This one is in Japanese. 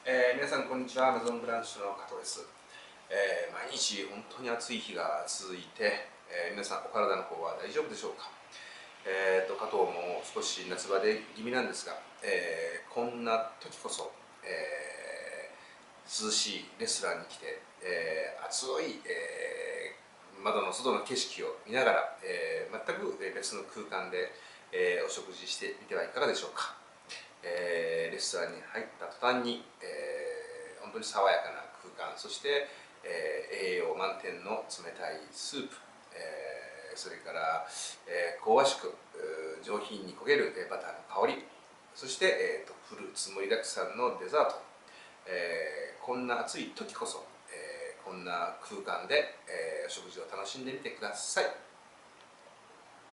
皆さんこんにちは。アマゾンブランチの加藤です。毎日本当に暑い日が続いて、皆さんお体の方は大丈夫でしょうか。加藤も少し夏バテ気味なんですが、こんな時こそ、涼しいレストランに来て、暑い、窓の外の景色を見ながら、全く別の空間で、お食事してみてはいかがでしょうか。レストランに入った途端に、本当に爽やかな空間、そして、栄養満点の冷たいスープ、それから、香ばしく上品に焦げるバターの香り、そして、フルーツ盛りだくさんのデザート、こんな暑い時こそ、こんな空間で、お食事を楽しんでみてください。